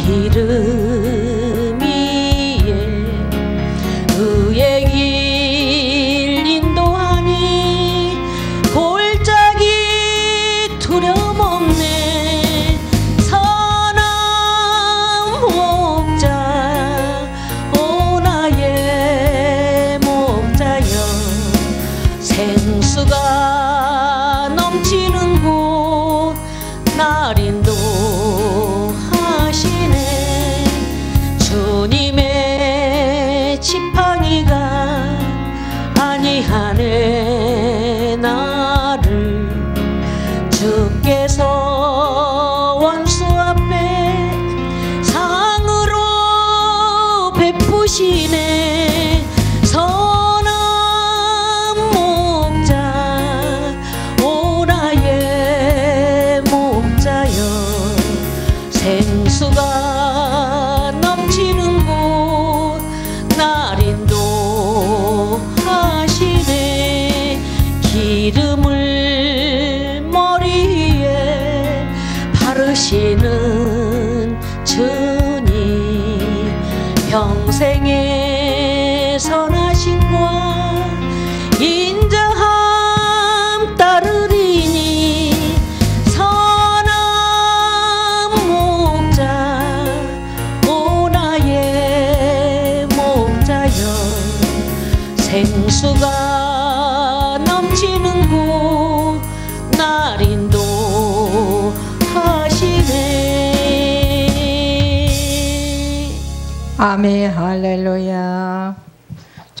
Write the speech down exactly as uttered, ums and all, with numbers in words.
기름 위에 의의 길 인도하니 골짜기 두려움 없네. 선한 목자 오 나의 목자여 생수가 넘치는 곳 날 인도하시네. 주님의 지팡이가 아니하네. 나를 주께서 원수 앞에 상으로 베푸시네. 선한 목자 오 나의 목자여 생수가 넘치는 곳 날 인도하시네. 기름을 머리에 바르시는 주님 평생의 선하심과 인자함 따르리니. 선한 목자 오 나의 목자여 생수가 넘치는 곳 날 인도하시네. 아멘. 할렐루야.